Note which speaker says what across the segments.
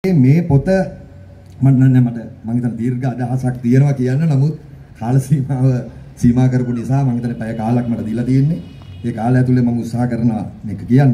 Speaker 1: මේ පොත මට හිතන දීර්ඝ අදහසක් තියෙනවා කියන්න. නමුත් කාල සීමා කරපු නිසා මම හිතන්නේ පැය කාලක් මට දීලා තියෙන්නේ. ඒ කාලය ඇතුලේ මම උත්සාහ කරනවා මේක කියන්න.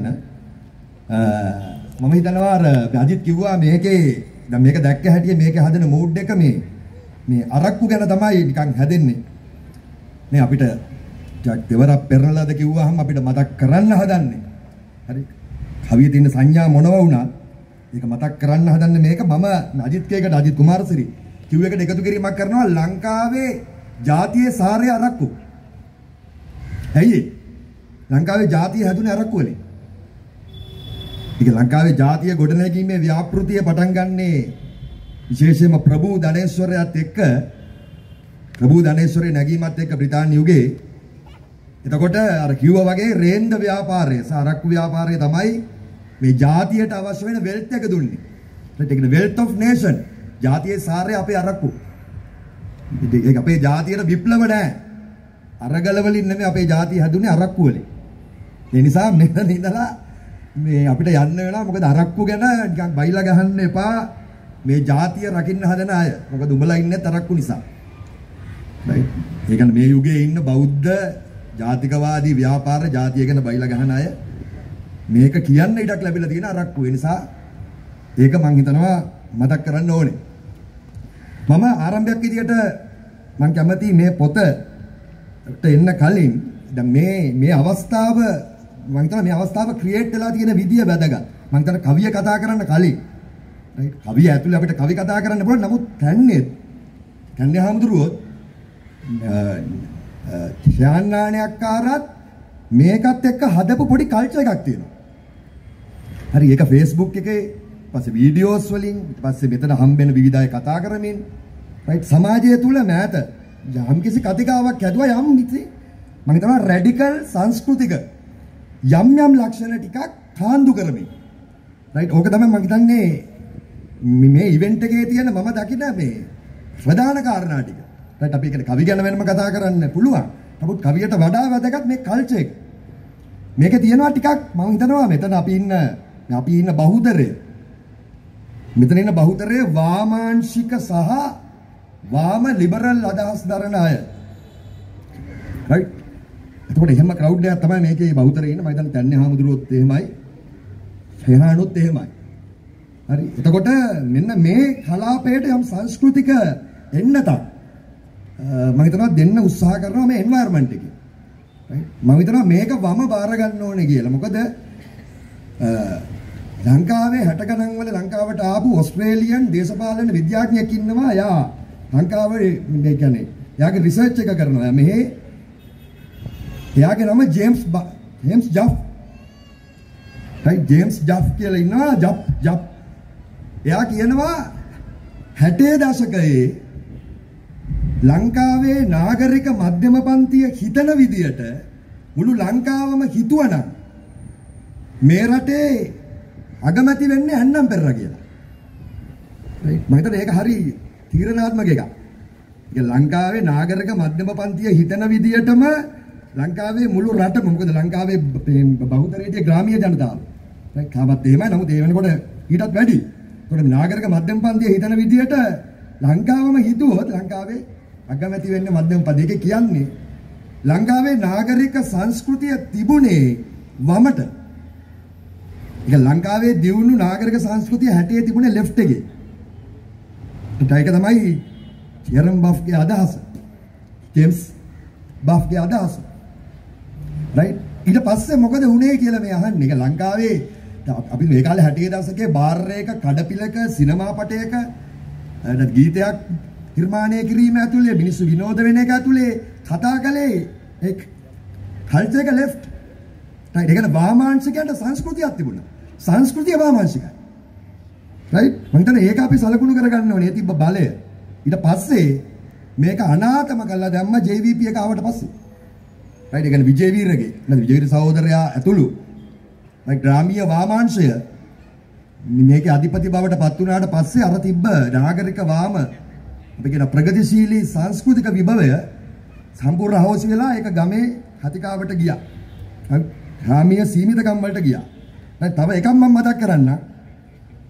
Speaker 1: මම හිතනවා අර අජිත් කිව්වා මේකේ දැන් මේක දැක්ක හැටියේ මේකේ හදන මූඩ් එක මේ අරක්කු ගැන තමයි නිකන් හැදෙන්නේ. මේ අපිට දෙවරක් පෙරලලාද කිව්වහම අපිට මතක් කරන්න හදන්නේ. හරි. කවියේ තියෙන සංඥා මොනවා වුණත් ඒක මතක් කරන්න හදන්නේ මේක මම අජිත්කේකට අජිත් කුමාරසිරි කිව් එකට එකතු කිරීමක් කරනවා ලංකාවේ ජාතියේ සාරය අරක්කු. ඇයි ලංකාවේ ජාතිය හැදුනේ අරක්කු වලින්. ඒක ලංකාවේ ජාතිය ගොඩනැගීමේ ව්‍යාපෘතිය පටන් ගන්නේ විශේෂයෙන්ම ප්‍රභූ ධනේශ්වරයත් එක්ක ප්‍රභූ ධනේශ්වරේ නැගීමත් එක්ක බ්‍රිතාන්‍ය යුගයේ. එතකොට අර කිව්වා වගේ රේන්ද ව්‍යාපාරය සහ අරක්කු ව්‍යාපාරය තමයි මේ ජාතියට අවශ්‍ය වෙන වෙල්ත් එක දුන්නේ. ඒකට කියන වෙල්ත් ඔෆ් නේෂන්. ජාතියේ සාරය අපේ අරක්කු. ඒක අපේ ජාතියට විප්ලව නෑ. අරගල වලින් නෙමෙයි අපේ ජාතිය හැදුනේ අරක්කු වලින්. ඒ නිසා මෙතන ඉඳලා මේ අපිට යන්න වෙනවා. මොකද අරක්කු ගැන නිකන් බයිලා ගහන්න එපා. මේ ජාතිය රකින්න හදන අය. මොකද උඹලා ඉන්නේ අරක්කු නිසා. right. ඒ කියන්නේ මේ යුගයේ ඉන්න බෞද්ධ ජාතිකවාදී ව්‍යාපාර ජාතිය ගැන බයිලා ගහන අය මේක කියන්න ඉඩක් ලැබිලා තියෙන අරක්කු. ඒ නිසා ඒක මම හිතනවා මතක් කරන්න ඕනේ. මම ආරම්භයක් විදියට මම කැමති මේ පොතට එන්න කලින් දැන් මේ අවස්ථාව මම හිතනවා මේ අවස්ථාව ක්‍රියේට් වෙලා තියෙන විදිය වැදගත්. මම හිතනවා කවිය කතා කරන්න කලින් රයිට් කවිය ඇතුලේ අපිට කවි කතා කරන්න පුළුවන්. නමුත් කන්නේ හාමුදුරුවෝ ශාන්නාණයක්කාරත් මේකත් එක්ක හදපු පොඩි කල්චර් එකක් තියෙනවා. හරි ඒක Facebook එකේ පස්සේ වීඩියෝස් වලින් පස්සේ මෙතන හම්බෙන විවිධ අය කතා කරමින් රයිට් සමාජය තුල මෑත යම් කිසි කතිකාවක් හැදුවා යම් කිසි මම හිතනවා රැඩිකල් සංස්කෘතික යම් ලක්ෂණ ටිකක් කාන්දු කරමින් රයිට් ඕක තමයි මම හිතන්නේ මේ ඉවෙන්ට් එකේ තියෙන මම දකින මේ ප්‍රධාන කාරණා ටික. රයිට් අපි ඒක කවි ගැන වෙනම කතා කරන්න පුළුවන්. නමුත් කවියට වඩා වැදගත් මේ කල්චර් එක. මේකේ තියෙනවා ටිකක් මම හිතනවා මෙතන අපි ඉන්න බහුතරය මෙතන ඉන්න බහුතරය වාමාංශික සහ වාම ලිබරල් අදහස් දරන අය. රයිට්. එතකොට එහෙම ක්‍රවුඩ් එකක් තමයි මේකේ බහුතරය ඉන්න. මම හිතන්නේ තන්නේ හාමුදුරුවොත් එහෙමයි. ශේහානුත් එහෙමයි. හරි. එතකොට මෙන්න මේ කලාපයට යම් සංස්කෘතික එන්නතක් මම හිතනවා දෙන්න උත්සාහ කරනවා මේ එන්වයරන්මන්ට් එකේ. රයිට්. මම හිතනවා මේක වම බාර ගන්න ඕනේ කියලා. මොකද ලංකාවේ 60 ගණන් වල ලංකාවට ආපු ඕස්ට්‍රේලියන් දේශපාලන විද්‍යාඥයෙක් ඉන්නවා. යා ලංකාවේ මේ කියන්නේ යාගේ රිසර්ච් එක කරනවා. මෙහි යාගේ නම James Jeff. Right James Jeff කියලා ඉන්නවා. ජෆ් එයා කියනවා 60 දශකයේ ලංකාවේ නාගරික මධ්‍යම පන්තිය හිතන විදියට මුළු ලංකාවම හිතුවනම් මේ රටේ අගමැති වෙන්නේ ඇන්නම් පෙරලා කියලා. රයිට් මම හිතන්නේ ඒක හරි තීරණාත්මක එකක්. ඒක ලංකාවේ නාගරික මධ්‍යම පන්තිය හිතන විදියටම ලංකාවේ මුළු රටම මොකද ලංකාවේ බහුතරයේ ග්‍රාමීය ජනතාව. රයිට් කාමත් එහෙමයි. නමුත් ඒ වෙනකොට ඊටත් වැඩි. ඒකට නාගරික මධ්‍යම පන්තිය හිතන විදියට ලංකාවම හිතුවොත් ලංකාවේ අගමැති වෙන්නේ මධ්‍යම පන්තිය. ඒක කියන්නේ ලංකාවේ නාගරික සංස්කෘතිය තිබුණේ වමට. ඒක ලංකාවේ දියුණු නාගරික සංස්කෘතිය 60 තිබුණේ ලෙෆ්ට් එකේ. ඒක තමයි ජෙරම් බෆ්ගේ අදහස. ජේම්ස් බෆ්ගේ අදහස. රයිට් ඊට පස්සේ මොකද වුනේ කියලා මේ අහන්නේ. ඒක ලංකාවේ අපි මේ කාලේ 60 දශකයේ බාර් එක කඩපිලක සිනමා පටයක ගීතයක් නිර්මාණය කිරීම ඇතුලේ මිනිස්සු විනෝද වෙන එක ඇතුලේ කතා කළේ ඒ කල්චර් එක ලෙෆ්ට්. රයිට් ඒකන වාමාංශිකයන්ට සංස්කෘතියක් තිබුණා. සංස්කෘතිය වාමාංශිකයි. රයිට් මම හිතන්නේ ඒක අපි සලකුණු කරගන්න ඕනේ. තිබ්බ බලය. ඊට පස්සේ මේක අනාතම කළා දැම්ම JVP එක ආවට පස්සේ. රයිට් ඒ කියන්නේ විජේ වීරගේ නැත්නම් විජේ වීර සහෝදරයා ඇතුළු ග්‍රාමීය වාමාංශය මේකේ අධිපති බවට පත් වුණාට පස්සේ අර තිබ්බ නාගරික වාම අපි කියන ප්‍රගතිශීලී සංස්කෘතික විභවය සම්පූර්ණ හවුස් වෙලා ඒක ගමේ හතිකාවට ගියා. ග්‍රාමීය සීමිතකම් වලට ගියා. තව එකක් මම මතක් කරන්න.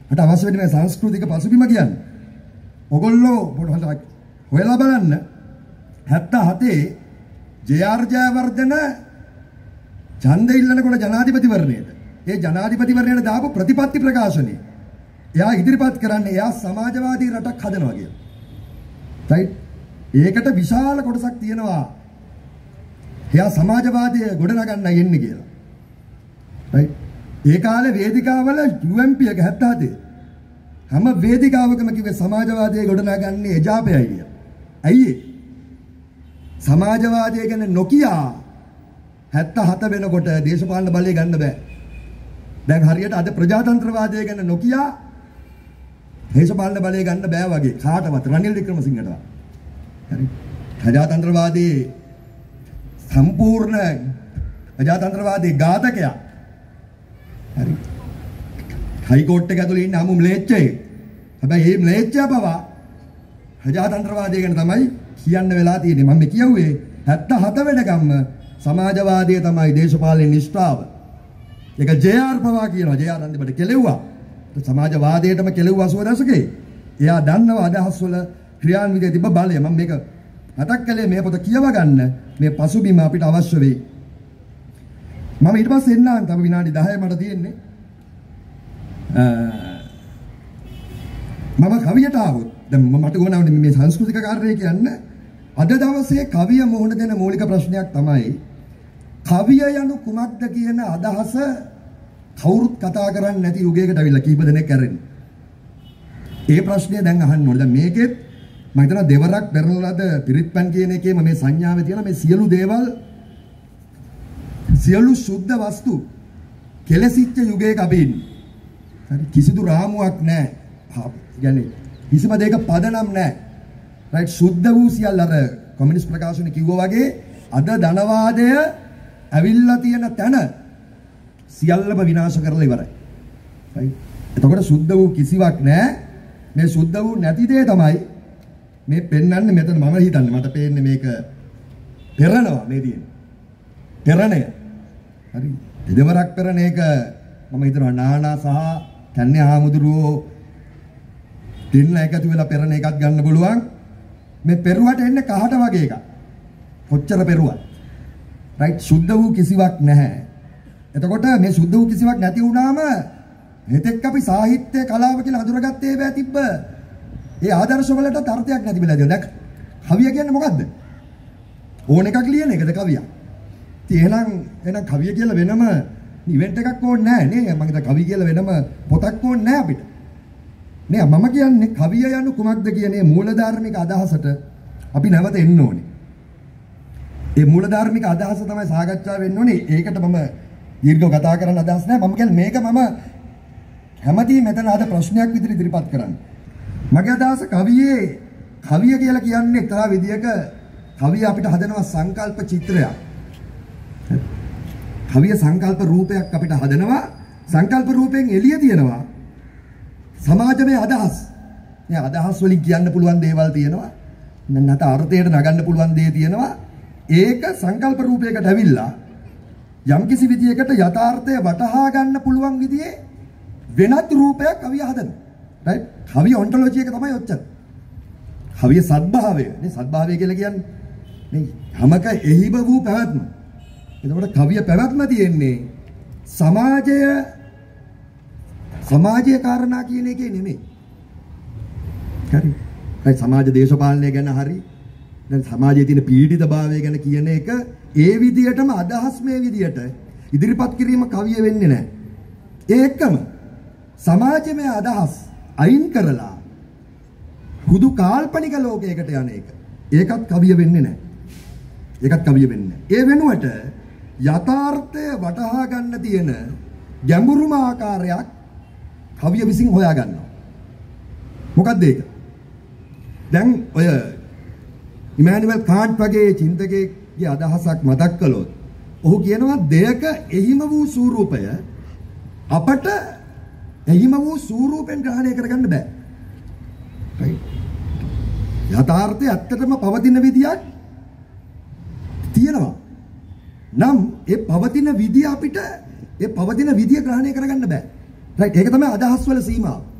Speaker 1: මට අවශ්‍ය වෙන්නේ මේ සංස්කෘතික පසුබිම කියන්නේ. ඔගොල්ලෝ පොඩ්ඩක් හොයලා බලන්න 77 ජේ.ආර්. ජයවර්ධන ඡන්දෙ ඉල්ලනකොට ජනාධිපතිවරණයට ඒ ජනාධිපතිවරණයට දාපු ප්‍රතිපත්ති ප්‍රකාශනය එයා ඉදිරිපත් කරන්නේ එයා සමාජවාදී රටක් හදනවා කියලා. රයිට්? ඒකට විශාල කොටසක් තියෙනවා. එයා සමාජවාදය ගොඩනගන්නයි එන්නේ කියලා. රයිට්? ඒ කාලේ වේදිකාවල UMP එක 77 හැම වේදිකාවකම කිව්වේ සමාජවාදය ගොඩනගන්නේ එජාපයයි කියලා. ඇයි සමාජවාදය ගැන නොකියා 77 වෙනකොට දේශපාලන බලය ගන්න බෑ. දැන් හරියට අද ප්‍රජාතන්ත්‍රවාදය ගැන නොකියා දේශපාලන බලය ගන්න බෑ වගේ කාටවත් රනිල් වික්‍රමසිංහටවත්. හරි. ප්‍රජාතන්ත්‍රවාදී සම්පූර්ණ ප්‍රජාතන්ත්‍රවාදී ඝාතකයා. හරි. හයිකෝට් එක ඇතුලේ ඉන්න අමු ම්ලේච්චයෙක්. හැබැයි මේ ම්ලේච්චයා පවා ප්‍රජාතන්ත්‍රවාදය ගැන තමයි කියන්න වෙලා තියෙන්නේ. මම කියුවේ 77 වෙනකම්ම සමාජවාදය තමයි දේශපාලන නිෂ්ඨාව. ඒක ජේ.ආර්. පවා කියනවා. ජේ.ආර්. අන්තිමට කෙලෙව්වා. සමාජවාදයටම කෙලෙව්වා 80 දශකේ. එයා දන්නවා අදහස් වල ක්‍රියාන්විතයේ තිබ්බ බලය. මම මේක මතක් කළේ මේ පොත කියව ගන්න මේ පසුබිම අපිට අවශ්‍ය වෙයි. මම ඊට පස්සේ එන්නම් තව විනාඩි 10 මට තියෙන්නේ. මම කවියට ආවොත් දැන් මට ඕනවනේ මේ සංස්කෘතික කාර්යය කියන්න. අද දවසේ කවිය මොහොන දෙන මූලික ප්‍රශ්නයක් තමයි කවිය යනු කුමක්ද කියන අදහස කවුරුත් කතා කරන්නේ නැති යුගයකට අවිල්ලා කීප දෙනෙක් කරන්නේ. ඒ ප්‍රශ්නය දැන් අහන්න ඕනේ. දැන් මේකෙත් මම හිතනවා දෙවරක් පෙරලලාද පිරිත්පන් කියන එකේම මේ සංඥාවේ තියෙන මේ සියලු දේවල් සියලු සුද්ධ වස්තු කෙලසිච්ච යුගයක අපි ඉන්නේ. හරි කිසිදු රාමුවක් නැහැ. يعني කිසිම දෙයක පදනම් නැහැ. රයිට් සුද්ධ වූ සියල්ල අර කොමියුනිස්ට් ප්‍රකාශන කිව්වා වගේ අද ධනවාදය ඇවිල්ලා තියෙන තැන සියල්ලම විනාශ කරලා ඉවරයි. රයිට් එතකොට සුද්ධ වූ කිසිවක් නැහැ. මේ සුද්ධ වූ නැති දේ තමයි මේ පෙන්වන්නේ මෙතන මම හිතන්නේ මට පේන්නේ මේක පෙරනවා මේ තියෙන්නේ. පෙරණය. හරි. දෙවරක් පෙරණ එක මම හිතනවා නානා සහ කන්නේ ආමුදුරෝ දෙන්න එකතු වෙලා පෙරණ එකක් ගන්න පුළුවන්. මේ පෙරුවට එන්නේ කහට වගේ එකක්. කොච්චර පෙරුවත්. රයිට් සුද්ධ වූ කිසිවක් නැහැ. එතකොට මේ සුද්ධ වූ කිසිවක් නැති වුණාම මෙතෙක් අපි සාහිත්‍ය කලාව කියලා හඳුනාගත්තේ බෑ තිබ්බ. ඒ ආදර්ශ වලට අර්ථයක් නැති වෙලා දැන් කවිය කියන්නේ මොකද්ද? ඕන එකක් ලියන එකද කවිය? ඉතින් එහෙනම් කවිය කියලා වෙනම ඉවෙන්ට් එකක් ඕනේ නැහැ නේ. මම හිතා කවිය කියලා වෙනම පොතක් ඕනේ නැහැ අපිට. නේ මම කියන්නේ කවිය යනු කුමක්ද කියන මේ මූලධාර්මික අදහසට අපි නැවත එන්න ඕනේ. ඒ මූලධාර්මික අදහස තමයි සාකච්ඡා වෙන්න ඕනේ. ඒකට මම දීර්ඝව කතා කරන්න අදහස් නැහැ. මම කියන්නේ මේක මම හැමතිස්සෙම මෙතන අද ප්‍රශ්නයක් විදිහට ඉදිරිපත් කරන්න. මගේ අදහස කවිය කියලා කියන්නේ එක්තරා විදියක කවිය අපිට හදනවා සංකල්ප චිත්‍රයක්. කවිය සංකල්ප රූපයක් අපිට හදනවා. සංකල්ප රූපයෙන් එළිය තියෙනවා සමාජමය අදහස්. මේ අදහස් වලින් කියන්න පුළුවන් දේවල් තියෙනවා. නැත්නම් අර්ථයට නගන්න පුළුවන් දේ තියෙනවා. ඒක සංකල්ප රූපයකට ඇවිල්ලා යම්කිසි විදියකට යථාර්ථය වටහා ගන්න පුළුවන් විදිහේ වෙනත් රූපයක් කවිය හදනවා. රයිට්? කවිය ඔන්ටොලොජි එක තමයි ඔච්චර. කවිය සද්භාවය. නේ සද්භාවය කියලා කියන්නේ නේ හැමක එහිබ වූ පැවැත්ම. එතකොට කවිය පැවැත්ම තියෙන්නේ සමාජයේ කාරණා කියන එකේ නෙමෙයි. හරි. ඒ සමාජ දේශපාලනය ගැන හරි දැන් සමාජයේ තියෙන පීඩිතභාවය ගැන කියන එක ඒ විදියටම අදහස් මේ විදියට ඉදිරිපත් කිරීම කවිය වෙන්නේ නැහැ. ඒකම සමාජමය අදහස් අයින් කරලා හුදු කාල්පනික ලෝකයකට යන එක. ඒකත් කවිය වෙන්නේ නැහැ. ඒකත් කවිය වෙන්නේ නැහැ. ඒ වෙනුවට යථාර්ථය වටහා ගන්න තියෙන ගැඹුරුම ආකාරයක් කවිය විසින් හොයා ගන්නවා. මොකක්ද ඒක? දැන් ඔය ඉමානුවෙල් කාන්ට් වගේ චින්තකයෙක්ගේ අදහසක් මතක් කළොත් ඔහු කියනවා දෙයක එහිම වූ ස්වරූපය අපට එහිම වූ ස්වරූපෙන් ග්‍රහණය කරගන්න බෑ. රයිට්? යථාර්ථය ඇත්තටම පවතින විදියක් තියෙනවා. නම් ඒ පවතින විදිය අපිට ඒ පවතින විදිය ග්‍රහණය කරගන්න බෑ. රයිට්? ඒක තමයි අදහස් වල සීමාව.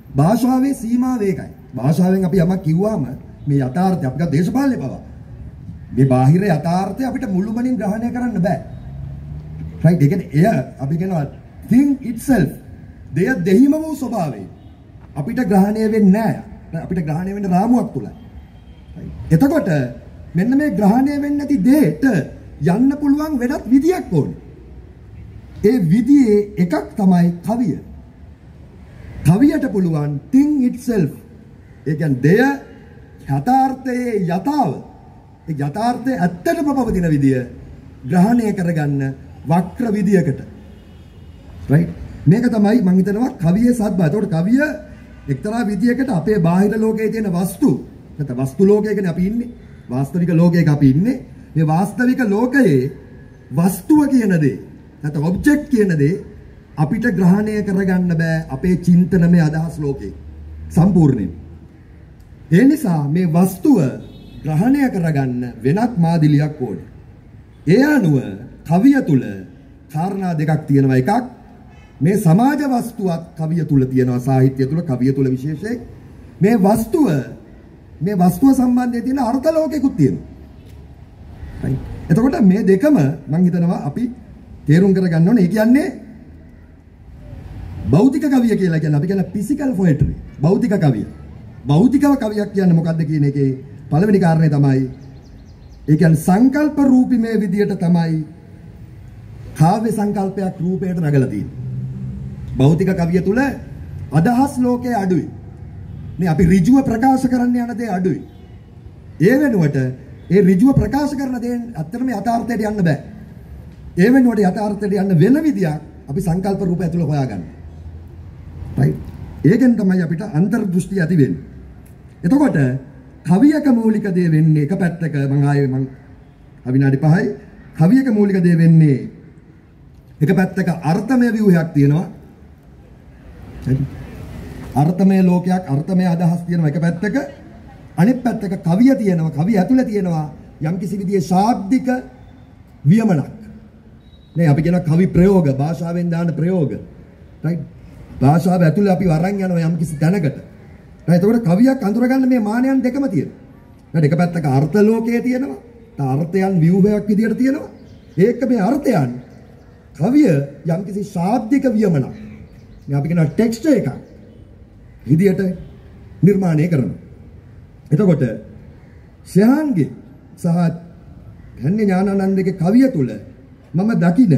Speaker 1: භාෂාවේ සීමාව ඒකයි. භාෂාවෙන් අපි යමක් කිව්වම මේ යථාර්ථය අපිට දේශපාලනේ පවා. මේ බාහිර යථාර්ථය අපිට මුළුමනින් ග්‍රහණය කරන්න බෑ. right? ඒ කියන්නේ එය අපි කියනවා thing itself. දෙය දෙහිම වූ ස්වභාවය. අපිට ග්‍රහණය වෙන්නේ නැහැ. අපිට ග්‍රහණය වෙන්න රාමුවක් තුලයි. එතකොට මෙන්න මේ ග්‍රහණය වෙන්නේ නැති දෙයට යන්න පුළුවන් වෙනත් විදියක් ඕනේ. ඒ විදියේ එකක් තමයි කවිය. කවියට පුළුවන් thing itself. ඒ කියන්නේ දෙය යථාර්ථයේ යථාව. ඒ යථාර්ථයේ ඇත්තටම පවතින විදිය ග්‍රහණය කරගන්න වක්‍ර විදියකට. right? මේක තමයි මම හිතනවා කවියේ සත්‍යය. ඒකට කවිය එක්තරා විදියකට අපේ බාහිර ලෝකයේ තියෙන වස්තු නැත්නම් වස්තු ලෝකයකනේ අපි ඉන්නේ. වාස්තවික ලෝකයක අපි ඉන්නේ. මේ වාස්තවික ලෝකයේ වස්තුව කියන දේ නැත්නම් ඔබ්ජෙක්ට් කියන දේ අපිට ග්‍රහණය කරගන්න බෑ අපේ චින්තනමය අදහස් ලෝකේ සම්පූර්ණයෙන්. ඒ නිසා මේ වස්තුව ග්‍රහණය කරගන්න වෙනත් මාදිලියක් ඕනේ. ඒ අනුව කවිය තුල කාරණා දෙකක් තියෙනවා. එකක් මේ සමාජ වස්තුවක් කවිය තුල තියෙනවා, සාහිත්‍ය තුල කවිය තුල විශේෂයෙන් මේ වස්තුව සම්බන්ධයෙන් තියෙන අර්ථ ලෝකයකුත් තියෙනවා. right? එතකොට මේ දෙකම මම හිතනවා අපි තේරුම් කරගන්න ඕනේ. ඒ කියන්නේ භෞතික කවිය කියලා කියන්නේ අපි කියන physical poetry. භෞතික කවිය. භෞතිකව කවියක් කියන්නේ මොකද්ද කියන එකේ පළවෙනි කාරණේ තමයි ඒ කියන්නේ සංකල්ප රූපීමේ විදියට තමයි කාව්‍ය සංකල්පයක් රූපයට නගලා තියෙන්නේ. භෞතික කවිය තුල අදහස් ලෝකයේ අඩුයි. නේ අපි ඍජුව ප්‍රකාශ කරන්න යන දේ අඩුයි. ඒ වෙනුවට ඒ ඍජුව ප්‍රකාශ කරන දේ අත්‍තරම යථාර්ථයට යන්න බෑ. ඒ වෙනුවට යථාර්ථයට යන්න වෙන විදියක් අපි සංකල්ප රූපය ඇතුළේ හොයාගන්න. right? ඒකෙන් තමයි අපිට අන්තර් දෘෂ්ටි ඇති වෙන්නේ. එතකොට කවියක මූලික දේ වෙන්නේ එක පැත්තක මම විනාඩි 5යි කවියක මූලික දේ වෙන්නේ එක පැත්තක අර්ථමය ව්‍යුහයක් තියෙනවා. අර්ථමය ලෝකයක් අර්ථමය අදහස් තියෙනවා එක පැත්තක. අනිත් පැත්තක කවිය තියෙනවා. කවිය ඇතුළේ තියෙනවා යම්කිසි විදිහේ ශාබ්දික වියමනක්. නේ අපි කියන කවි ප්‍රයෝග භාෂාවෙන් දාන ප්‍රයෝග. right? භාෂාව ඇතුළේ අපි වරන් යනවා යම්කිසි තැනකට. එතකොට කවියක් අඳුරගන්න මේ මානයන් දෙකම තියෙනවා. එක පැත්තක අර්ථ ලෝකයේ තියෙනවා. අර්ථයන් ව්‍යුහයක් විදියට තියෙනවා. ඒක මේ අර්ථයන් කවිය යම්කිසි ශාබ්දික වියමනක්. මේ අපි කියන ටෙක්ස්චර් එකක් විදියට නිර්මාණය කරනවා. එතකොට ශ්‍රාන්ගේ සහ හන්‍ය ඥානානන්දගේ කවිය තුල මම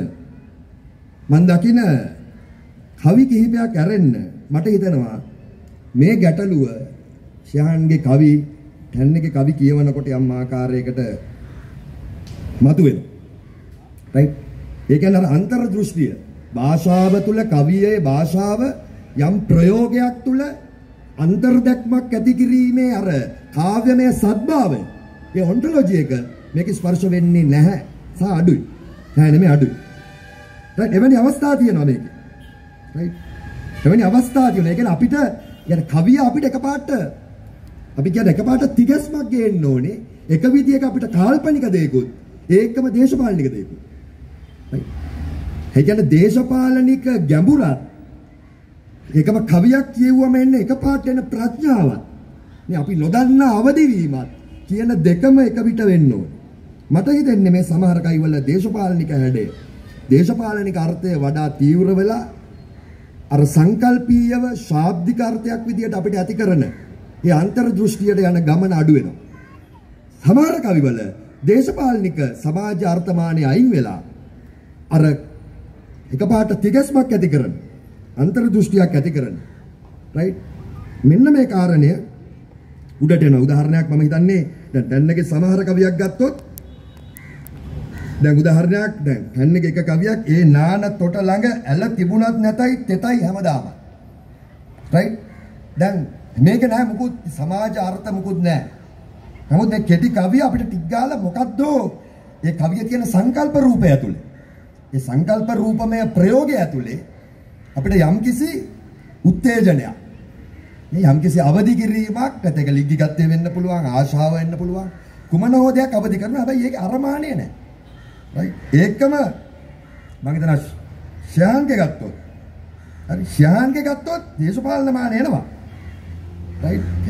Speaker 1: දකින කවි කිහිපයක් ඇරෙන්න මට හිතෙනවා මේ ගැටලුව ශ්‍රාන්ගේ කවි හන්‍යගේ කවි කියවනකොට යම් ආකාරයකට මතුවෙනවා. right? ඒ කියන්නේ අර අන්තර් දෘෂ්ටිය භාෂාව තුල කවියේ භාෂාව යම් ප්‍රයෝගයක් තුල අන්තර්දැක්මක් ඇති කිරීමේ අර කාව්‍යමය සත්භාවය ඒ ඔන්ටොලොජි එක මේක ස්පර්ශ වෙන්නේ නැහැ සහ අඩුයි. නැහැ නෙමෙයි අඩුයි. right? එවැනි අවස්ථා තියෙනවා මේකේ. right? එවැනි අවස්ථා තියෙනවා. ඒ කියන්නේ අපිට يعني කවිය අපිට එකපාරට අපි කියන්නේ එකපාරට තිගැස්මක් ගේන්න ඕනේ. එක විදියක අපිට කාල්පනික දෙයක්ුත් ඒකම දේශපාලනික දෙයක්ුත්. right? ඒ කියන්නේ දේශපාලනික ගැඹුරත් ඒකම කවියක් කියවුවම එන්නේ එකපාරට එන ප්‍රඥාවත්. මේ අපි නොදන්නා අවදිවීමත් කියන දෙකම එක පිට වෙන්න ඕනේ. මට හිතෙන්නේ මේ සමහර කවිවල දේශපාලනික හැඩය දේශපාලනික අර්ථය වඩා තීව්‍ර වෙලා අර සංකල්පීයව ශාබ්දික අර්ථයක් විදියට අපිට ඇති කරන ඒ අන්තර් දෘෂ්ටියට යන ගමන අඩු වෙනවා. සමහර කවිවල දේශපාලනික සමාජ අර්ථමානය අයින් වෙලා අර එකපාරට තිගැස්මක් ඇති කරන අන්තර් දෘෂ්ටියක් ඇති කරන right? මෙන්න මේ කාරණය උඩට එන උදාහරණයක් මම හිතන්නේ දැන් ටැන්නගේ සමහර කවියක් ගත්තොත් දැන් උදාහරණයක් දැන් ටැන්නගේ එක කවියක් ඒ නාන තොට ළඟ ඇල තිබුණත් නැතයි තෙතයි හැමදාම right? දැන් මේක නෑ මුකුත් සමාජ අර්ථ මුකුත් නෑ. නමුත් මේ කෙටි කවිය අපිට ටික ගාලා මොකද්ද ඒ කවියේ තියෙන සංකල්ප රූපය ඇතුලේ ඒ සංකල්ප රූපමය ප්‍රයෝගය ඇතුලේ අපිට යම්කිසි උත්තේජනයක් මේ යම්කිසි අවදි කිරීමක් නැත්නම් ඒක ලිග්ගිගත්තේ වෙන්න පුළුවන් ආශාව වෙන්න පුළුවන් කුමන හෝ දෙයක් අවදි කරනවා. හැබැයි ඒක අරමාණය නෑ. right? ඒකම මම හිතනවා ශ්‍රාන්ගේ ගත්තොත් හරි ශ්‍රාන්ගේ ගත්තොත් දේශපාලන මාන එනවා.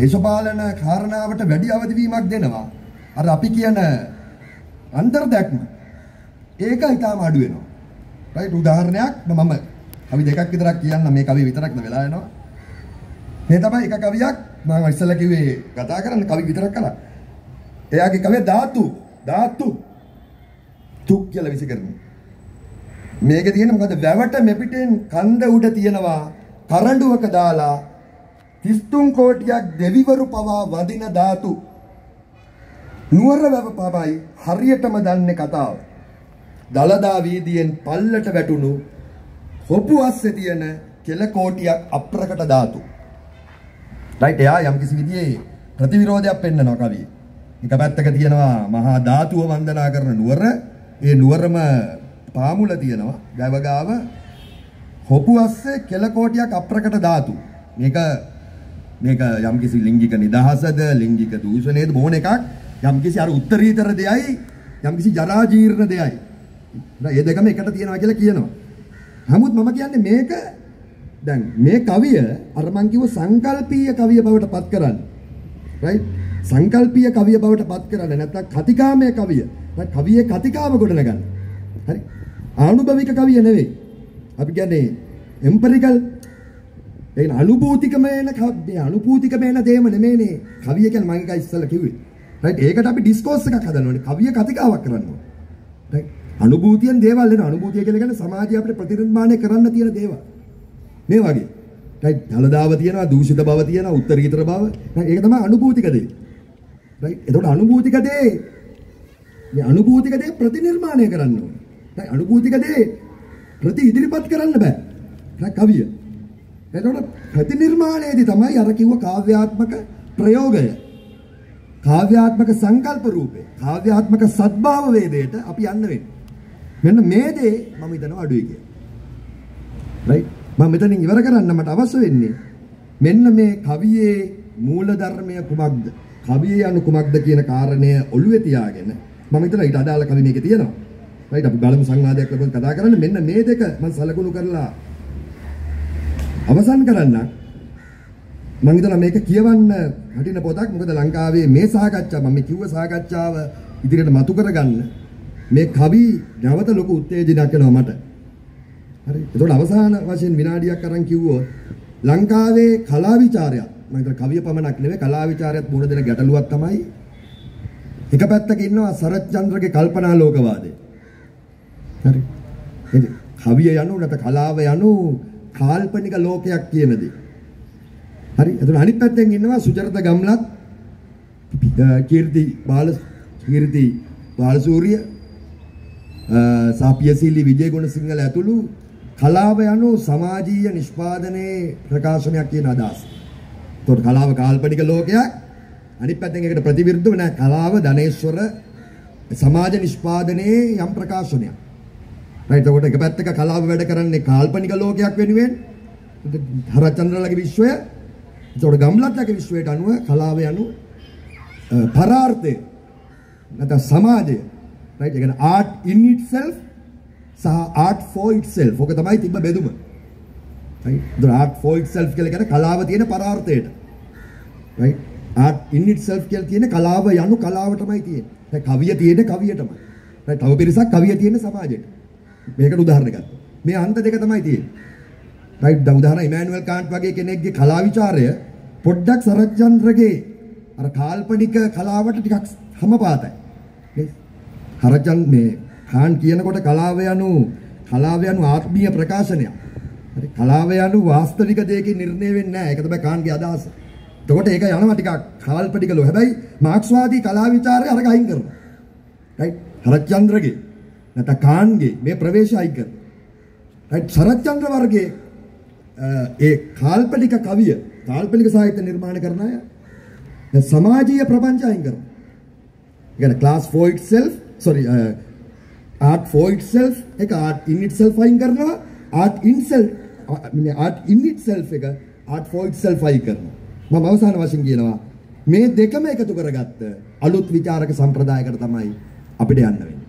Speaker 1: දේශපාලන කාරණාවට වැඩි අවදි වීමක් දෙනවා. අර අපි කියන අන්තර්දැක්ම ඒක ඊටාම අඩු වෙනවා. රයිට් උදාහරණයක් මම කවි දෙකක් විතරක් කියන්න මේ කවිය විතරක් වෙලා යනවා. මේ තමයි එක කවියක් මම ඉස්සෙල්ලා කිව්වේ කතා කරන්න කවි විතරක් කළා. එයාගේ කවිය ධාතු තුක් කියලා විසිකරනවා. මේකේ තියෙන මොකද වැවට මෙපිටෙන් කන්ද උඩ තියනවා කරඬුවක දාලා 33 කෝටියක් දෙවිවරු පවා වදින ධාතු නුවර වැව පවයි හරියටම දන්නේ කතාව. දලදා වීදියෙන් පල්ලට වැටුණු හොපු අස්සේ තියෙන කෙල කෝටියක් අප්‍රකට ධාතු. රයිට් එයා යම් කිසි විදිහේ ප්‍රතිවිරෝධයක් පෙන්නනවා කවියේ. එක පැත්තක තියෙනවා මහා ධාතුව වන්දනා කරන නුවර. ඒ නුවරම පාමුල තියෙනවා. වැව ගාව හොපු අස්සේ කෙල කෝටියක් අප්‍රකට ධාතු. මේක යම් කිසි ලිංගික නිදහසද ලිංගික දූෂණයද මොන එකක් යම් කිසි අර උත්තරීතර දෙයයි යම් කිසි ජරා ජීර්ණ දෙයයි. ඒ දෙකම එකට තියෙනවා කියලා කියනවා. නමුත් මම කියන්නේ මේක දැන් මේ කවිය අර මං කිව්ව සංකල්පීය කවිය බවට පත් කරන්න. රයිට්? සංකල්පීය කවිය බවට පත් කරන්න නැත්නම් කතිකාමය කවිය. කවියේ කතිකාව ගොඩනගන්න. හරි? ආනුභවික කවිය නෙවෙයි. අපි කියන්නේ එම්පරිකල් ඒ අනුභූතිකමේන දේම නෙමෙයිනේ. කවිය කියන්නේ මම එකයි ඉස්සෙල්ලා කිව්වේ. රයිට්? ඒකට අපි ඩිස්කෝස් එකක් හදන්න ඕනේ. කවිය කතිකාවක් කරන්න ඕනේ. රයිට්? අනුභූතියෙන් දේවල් එන අනුභූතිය කියලා කියන්නේ සමාජය අපිට ප්‍රතිනිර්මාණය කරන්න තියෙන දේවල්. මේ වගේ. රයිට්? දලදාව තියෙනවා, දූෂිත බව තියෙනවා, උත්තරීතර බව. ඒක තමයි අනුභූතික දේ. රයිට්? එතකොට අනුභූතික දේ මේ අනුභූතික දේ ප්‍රතිනිර්මාණය කරන්න ඕනේ. රයිට්? අනුභූතික දේ ඉදිරිපත් කරන්න බෑ. රයිට්? කවිය. එතකොට ප්‍රතිනිර්මාණයේදී තමයි අර කිව්ව කාව්‍යාත්මක ප්‍රයෝගය. කාව්‍යාත්මක සංකල්ප රූපේ, කාව්‍යාත්මක සද්භාව වේදයට අපි යන්න වෙන්නේ. මෙන්න මේ දේ මම හිතනවා අඩුයි කියලා. රයිට්? මම මෙතනින් ඉවර කරන්න මට අවශ්‍ය වෙන්නේ මෙන්න මේ කවියේ මූල ධර්මය කුමක්ද? කවිය යනු කුමක්ද කියන කාරණය ඔළුවේ තියාගෙන මම හිතනවා ඊට අදාළ කවි මේකේ තියෙනවා. රයිට්? අපි බලමු සංවාදයක් ලබන කතා කරන්න මෙන්න මේ දෙක මම සලකුණු කරලා අවසන් කරන්න මම හිතනවා මේක කියවන්න වටින පොතක්. මොකද ලංකාවේ මේ සාකච්ඡාව මම කිව්ව සාකච්ඡාව ඉදිරියට මතු කරගන්න මේ කවි නැවත ලොකු උත්තේජනයක් වෙනවා මට. හරි. ඒතකොට අවසාන වශයෙන් විනාඩියක් අරන් කිව්වොත් ලංකාවේ කලා විචාරයක් මම හිතන කවිය පමණක් නෙවෙයි කලා විචාරයත් මුණ දෙන ගැටලුවක් තමයි එක පැත්තක ඉන්නවා සරත් චන්ද්‍රගේ කල්පනා ලෝකවාදය. හරි. එතකොට කවිය යනු නැත්නම් කලාව යනු කාල්පනික ලෝකයක් කියන දේ. හරි. එතන අනිත් පැත්තෙන් ඉන්නවා සුජරත ගම්ලත් කීර්ති බාලසූරිය සාපියසීලි විජේගුණසිංහල ඇතුළු කලාව යනු සමාජීය නිෂ්පාදනයේ ප්‍රකාශනයක් කියන අදහස. එතකොට කලාව කාල්පනික ලෝකයක් අනිත් පැත්තෙන් ඒකට ප්‍රතිවිරුද්ධව නෑ කලාව ධනේශ්වර සමාජ නිෂ්පාදනයේ යම් ප්‍රකාශනයක්. රයිට්? එතකොට එක පැත්තක කලාව වැඩ කරන්නේ කාල්පනික ලෝකයක් වෙනුවෙන් හරචන්ද්‍රලගේ විශ්වය. එතකොට ගම්ලත්ගේ විශ්වයට අනුව කලාව යනු පරාර්ථය නැත්නම් සමාජය. රයිට්? ඒ කියන්නේ art in itself සහ art for itself. ඔක තමයි තිබ්බ බෙදුම. Right? the art for itself කියලා කියන්නේ කලාව තියෙන පරාර්ථයට. රයිට්? art in itself කියලා කියන්නේ කලාව යනු කලාවටමයි තියෙන්නේ. දැන් කවිය තියෙන්නේ කවියටමයි. රයිට්? තව පිරිසක් කවිය තියෙන්නේ සමාජයට. මේකට උදාහරණ ගන්න. මේ අන්ත දෙක තමයි තියෙන්නේ. රයිට්? දැන් උදාහරණ ඉමැනුවෙල් කාන්ට් වගේ කෙනෙක්ගේ කලා විචාරය පොඩ්ඩක් සරච්චන්ද්‍රගේ අර කාල්පනික කලාවට ටිකක් සමපාතයි. හරචන්ද්‍ර මේ කාන් කියනකොට කලාව යනු ආත්මීය ප්‍රකාශනයක්. හරි? කලාව යනු වාස්තවික දෙයකින් නිර්ණය වෙන්නේ නැහැ. ඒක තමයි කාන්ගේ අදහස. එතකොට ඒක යනවා ටිකක් කාල්පනික ලෝ. හැබැයි මාක්ස්වාදී කලා විචාරය අරක අයින් කරනවා. රයිට්? හරචන්ද්‍රගේ නැත්නම් කාන්ගේ මේ ප්‍රවේශය අයින් කරනවා. රයිට්? සරච්චන්ද්‍ර වර්ගයේ ඒ කාල්පනික කවිය කාල්පනික සාහිත්‍ය නිර්මාණ කරන අය සමාජීය ප්‍රපංච අයින් කරනවා. ඒ කියන්නේ class for itself art for itself එක art in itself අයින් කරනවා. art in itself එක art for itself අයින් කරනවා. මම අවසාන වශයෙන් කියනවා මේ දෙකම එකතු කරගත්ත අලුත් විචාරක සම්ප්‍රදායකට තමයි අපිට යන්න වෙන්නේ.